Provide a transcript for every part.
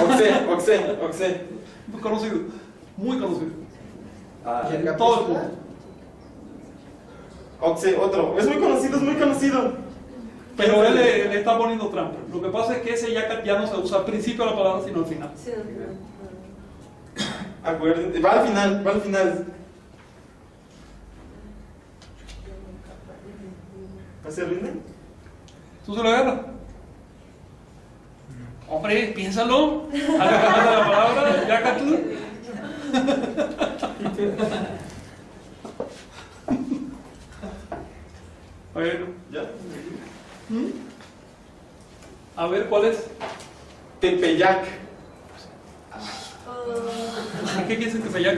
Oxe. Muy conocido. Muy conocido. En todo el mundo. Oxe, otro. Es muy conocido. Pero él le está poniendo trampa. Lo que pasa es que ese yacat ya no se usa al principio de la palabra, sino al final. Sí, Acuérdense. Va al final. ¿Se rinde? ¿Tú se lo agarras? Hombre, piénsalo. Agarra la palabra, yacatl. Bueno, ¿Ya? a ver, ¿cuál es? Tepeyac. ¿Qué quiere decir Tepeyac?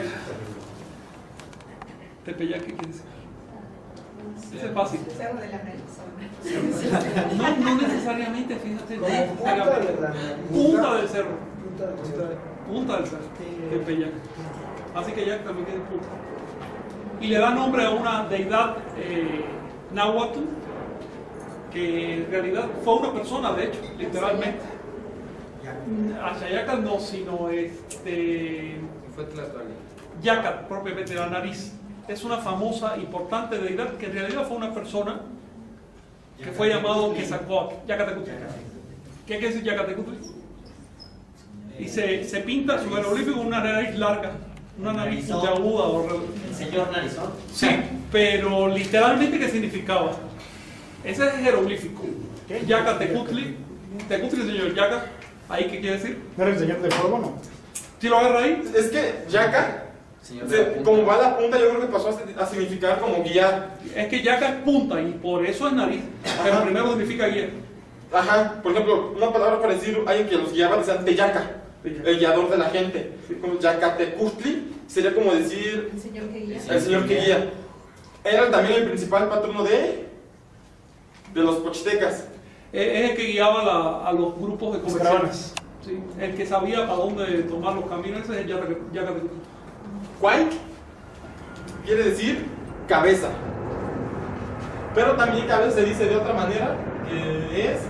Tepeyac, ¿qué quiere decir? Ese es fácil. Cerro de la Nariz. No necesariamente, fíjate. Como punta de la Punta del cerro. Punta del cerro. Punta del cerro. Tepeyac. Así que Yac también tiene punta. Y le da nombre a una deidad náhuatl, que en realidad fue una persona, de hecho, literalmente. Axayácal no, sino Fue Tlatoani. Yacat, propiamente la nariz. Es una famosa, importante deidad que en realidad fue una persona que fue llamado Quetzalcóatl, Yacatecutli. ¿Qué quiere decir Yacatecutli? Y se pinta su jeroglífico con una nariz larga, una nariz puntiaguda. El señor Narizón. Sí, pero literalmente ¿qué significaba? Ese es el jeroglífico. Yacatecutli, Tecutli, señor Yacat. ¿Ahí qué quiere decir? ¿No era el señor del fuego, no? ¿Sí lo agarra ahí? Es que Yaca, Señor de la punta. como va a la punta, yo creo que pasó a significar como guiar. Es que Yaca es punta y por eso es nariz. Pero primero significa guía. Ajá, por ejemplo, una palabra para decir alguien que los guiaba decían Teyaca, el guiador de la gente. Como Yacatecutli sería como decir El señor que guía. el señor que guía. Era también el principal patrono de los pochtecas. Es el que guiaba a los grupos de Los comerciantes. caravanas. Sí, el que sabía para dónde tomar los caminos, ese es el Yacatecutli. Quaik quiere decir cabeza. Pero también cabeza se dice de otra manera, que es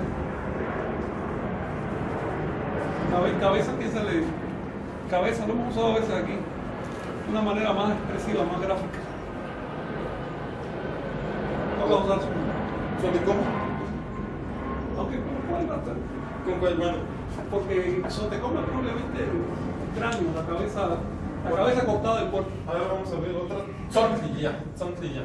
Cabeza, ¿qué se le dice? Cabeza, lo hemos usado a veces aquí. Una manera más expresiva, más gráfica. Vamos a usar su. sobre cómo. Aunque, ¿cuál va a ser? Con cuál, bueno. Porque Sotecoma es probablemente el cráneo, la cabeza cortada del cuerpo. Ahora vamos a ver otra. Tzontli, ya. Tzontli.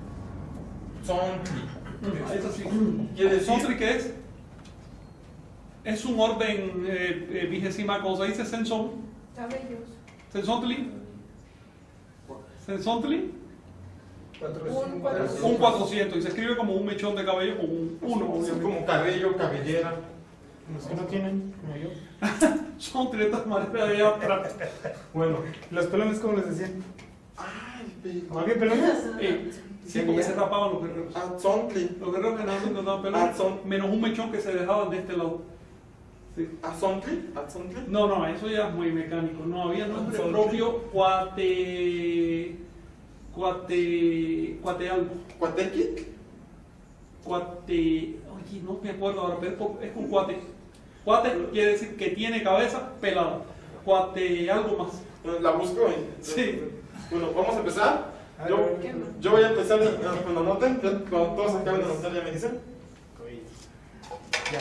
Es así. Quiere decir- ¿Sontri qué es? Es un orden vigésima, como se dice, Sensón. Cabellos. Sensontli. Sensontli. Un 400. Un 400 y se escribe como un mechón de cabello con un 1. Es como cabello, cabellera. Los que no tienen, como yo. Son de esta manera de atrás. Bueno. ¿Los pelones cómo les decían? Ay, ¿No había pelones? Sí, porque se tapaban los guerreros. Tzontli. Los guerreros que no daban pelo, menos un mechón que se dejaban de este lado. Sí. Tzontli. No, eso ya es muy mecánico. No, había nombre Son- propio, cuate algo. Cuatequi. Oye, no me acuerdo ahora, pero es con cuate. Cuate quiere decir que tiene cabeza pelada. Cuate algo más. La busco. Sí. Bueno, vamos a empezar. Yo voy a empezar cuando anoten. Cuando todos acaben de anotar, ya me dicen. Ya.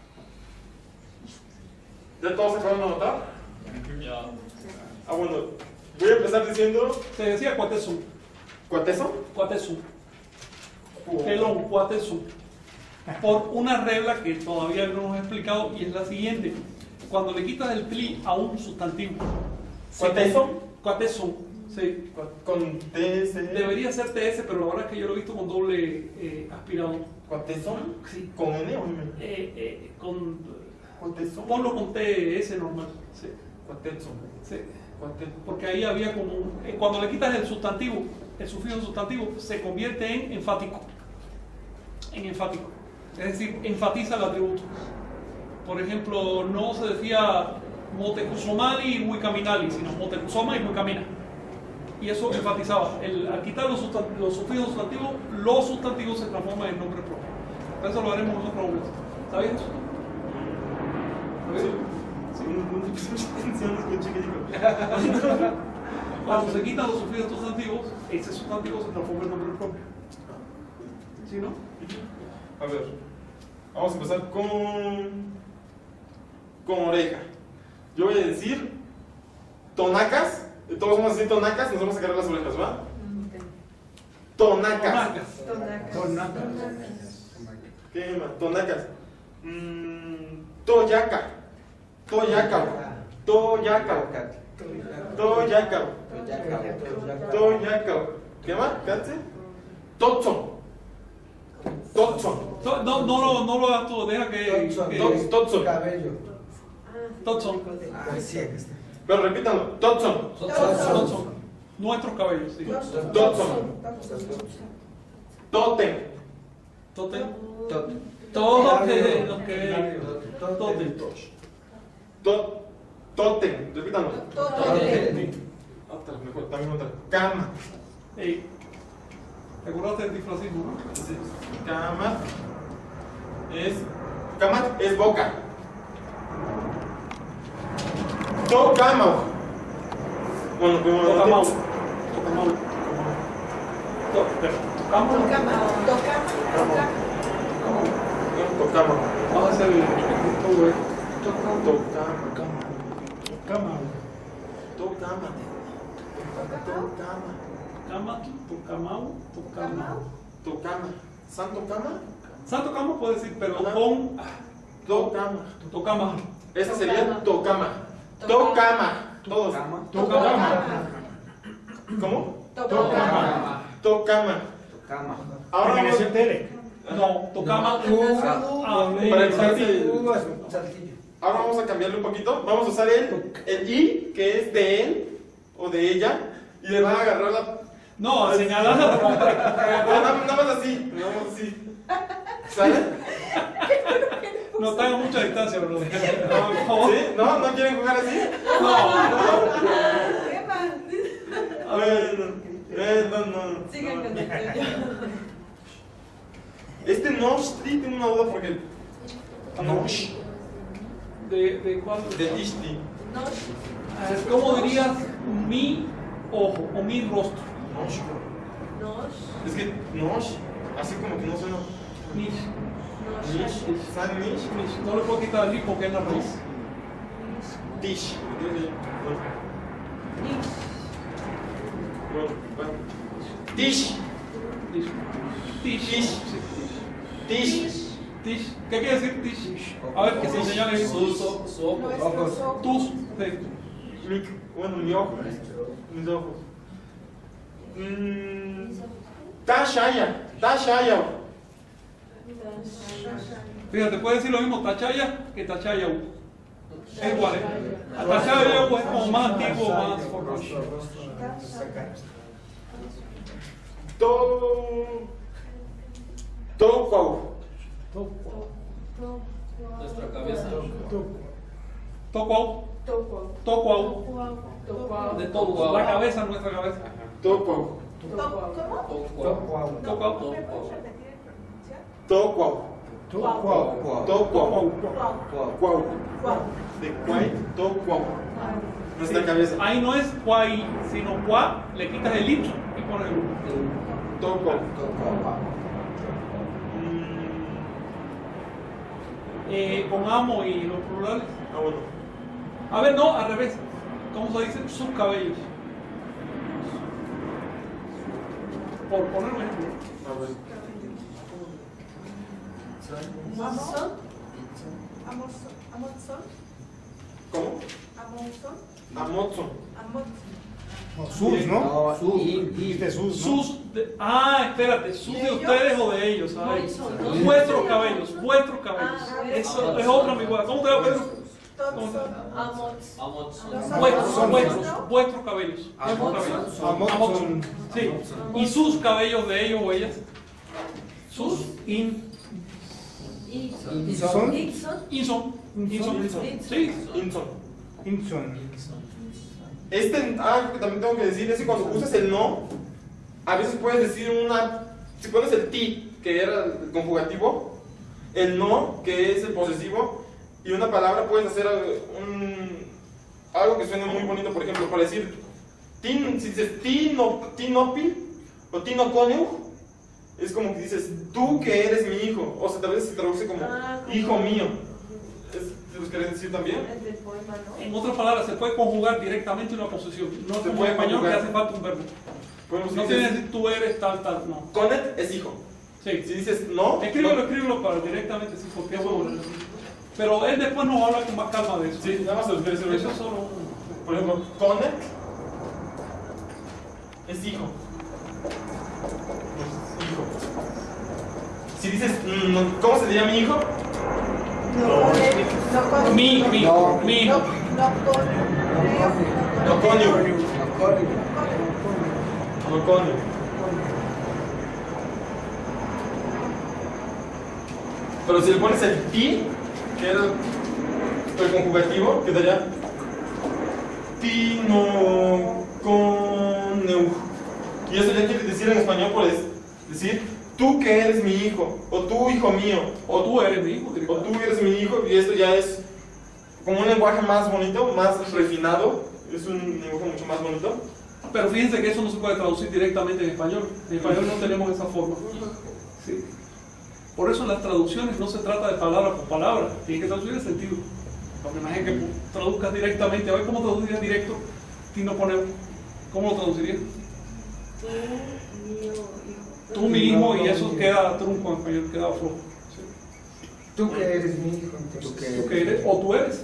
¿Ya todos acaban de anotar? Bueno. Voy a empezar diciendo. Se decía cuatezum. ¿Cuateso? Cuatezum. Pelón, cuatezum. Por una regla que todavía no hemos explicado y es la siguiente. Cuando le quitas el tli a un sustantivo. ¿Cuatezum? Cuatezum, sí. Con TS. Debería ser TS, pero la verdad es que yo lo he visto con doble aspirado. ¿Cuateso? Sí. ¿Con N o M? ¿Cuateso? Ponlo con TS normal. Sí. Cuateso. Sí. Porque ahí había como cuando le quitas el sustantivo, el sufijo sustantivo se convierte en enfático. En enfático. Es decir, enfatiza el atributo. Por ejemplo, no se decía Motecuzomali y Huicaminali, sino Motecuzoma y Huicamina. Y eso enfatizaba. Al quitar los sufijos sustantivos, los sustantivos se transforman en nombre propio. Eso lo haremos en otro momento. ¿Sabías eso? ¿Sabías? Sí. no puse mucha atención, escuché que dijo. Cuando se quitan los sufijos sustantivos, ese sustantivo se transforma en nombre propio. ¿Sí, no? A ver, vamos a empezar con oreja. Yo voy a decir tonacas, todos vamos a decir tonacas, nos vamos a sacar las orejas, ¿va? Tonacas. ¿Qué más? Tonacas. Toyaca. Toyacao. Toyacao. Toyacao. Toyacao. ¿Qué más? ¿Catse? Totson. Totson. No lo hagas tú, deja que. Totson. Cabello. Totson. Sí, aquí está. Pero repítanlo. Totson. Totson. Nuestros cabellos, sí. Totson. Totem. Totem. Todos los que. Totem. Totem. Repítanlo. Otra, mejor, también otra. Cama. Ey, ¿te acordaste del disfrazismo, no? Sí. Cama es boca. Tocamau. Bueno, primero Tocamau. Tocamau. Tocamau. Vamos a hacer el todo esto. Tocama. Cama, Tocamau. Tocama. Santo cama. Santo Cama puede decir, pero Ajá. con Tocama. Tocama. Esa sería tocama. Tocama. Todos. ¿Cómo? Tocama. Tocama. Ahora vamos, Terminación tele. No, Tocama. Para Saltillo. Saltillo. ahora vamos a cambiarle un poquito. Vamos a usar el I, que es de él o de ella, y le van a agarrar la. No, señalar la Nada más así. Nada más así. ¿Sale? No están a mucha distancia, bro. Por favor. ¿Sí? ¿No? ¿No quieren jugar así? No. ¿Qué más? A ver, no. Sigan con el tuyo. Este Noshti tengo una duda porque. Nosh. ¿De cuál? De Ishti. ¿Cómo dirías mi ojo o mi rostro? Nosh. Es que Nosh, así como que no suena. Nish. Nish. ¿San Nish? Nish. No le puedo quitar el I porque es la raíz. Tish. Bueno. Tish. Tish. Tish. Tish. Sí, Tish. Tish. ¿Qué quiere decir tish? A ver, que se señale ahí. Tus. Sí. Bueno, mi ojo. Mis ojos. Tashaya. Tashaya. Fíjate, puede decir lo mismo Tachaya que Tachaya. Es igual, ¿eh? Tachaya es como más antiguo, más formal. Tokwau. Nuestra cabeza. Tokwau. Tokwau. De todo. La cabeza, nuestra cabeza. Tokwau. Tokwau. Tokwau. Tokwau. Cuau. De cuay, tokwau. Nuestra cabeza. Ahí no es cuai, sino cuá, le quitas el it y pones el u. Tokwau. Con amo y los plurales. Bueno. A ver, no, al revés. ¿Cómo se dice? Sus cabellos. Por poner un ejemplo. A ver. ¿Cómo? Amotson. No, sus, ¿no? Sus. Dijiste sus, ¿no? Sus espérate, sus de ustedes o de ellos, ¿sabes? Vuestros cabellos. Eso es otra ambigüedad. ¿Cómo te va, Pedro? Vuestros cabellos. Amotson. Sí. Y sus cabellos de ellos o ellas. Sus Son. Inson. Sí. Inson. Inson. Algo que también tengo que decir es que cuando usas el no, a veces puedes decir si pones el ti, que era el conjugativo, el no, que es el posesivo, Y una palabra puedes hacer algo que suene muy bonito, por ejemplo, para decir, si dices tinopi o tinoconeu, es como que dices, tú que eres mi hijo, o sea, tal vez se traduce como hijo mío. ¿Los querés decir también? El del poema, ¿no? En otras palabras, se puede conjugar directamente una posesión. No Se como puede en español que conjugar. hace falta un verbo. Bueno, si No dices, tiene que decir tú eres tal, no. conet es hijo. Sí. Si dices no, Escríbelo para directamente, sí, porque es bueno. Pero él después nos habla con más calma de eso. sí, nada más se los quiero decir. Eso es solo Por ejemplo, conet es hijo. Es hijo. Si dices, ¿cómo se diría mi hijo? mi hijo. No conio. No conio. Pero si le pones el ti, que era el conjugativo, quedaría tinoconeu. Y eso ya quiere decir en español, pues, decir tú que eres mi hijo, o tú hijo mío, O tú eres mi hijo. o tú eres mi hijo, y esto ya es como un lenguaje más bonito, más refinado, es un lenguaje mucho más bonito. Pero fíjense que eso no se puede traducir directamente en español. En español no tenemos esa forma. Sí. Por eso en las traducciones no se trata de palabra por palabra, tiene que traducir el sentido. Porque imagínate que traduzcas directamente, a ver cómo traducirías directo, tinoconeu. ¿Cómo lo traducirías? Tú, mi hijo, y eso queda trunco en español, queda flojo. Sí. Tú que eres mi hijo, entonces. Tú que eres, o tú eres.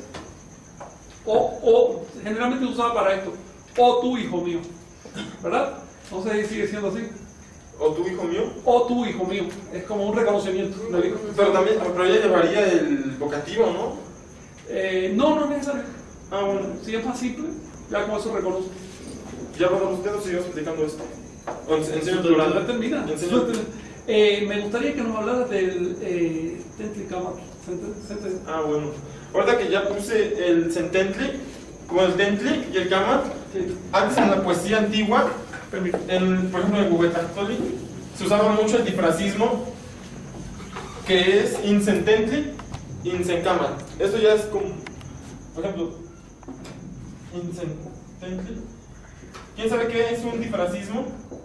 O generalmente se usaba para esto. O tú, hijo mío. ¿Verdad? Entonces sigue siendo así. O tú hijo mío. O tú, hijo mío. Es como un reconocimiento. ¿No digo? Pero también, pero ya llevaría el vocativo, ¿no? No es necesario. Ah, bueno. Si es más simple, ya con eso reconoce. Ya pasamos usted o seguimos explicando esto. O enseño Ya plural. termina. Enseño. Me gustaría que nos hablaras del Tentli-Kamak. Ah, bueno. Ahorita que ya puse el Cententli, como el Tentli y el Kamak, antes en la poesía antigua, por ejemplo en Huehuetlactoli, se usaba mucho el difrasismo, que es Incententli, Incenkamak. Esto ya es como, por ejemplo, Incententli. ¿Quién sabe qué es un difrasismo?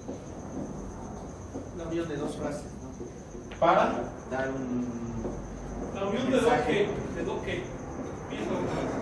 La unión de dos frases, ¿no? Para Dar un La unión de dos que. ¿De dos qué? Piensa.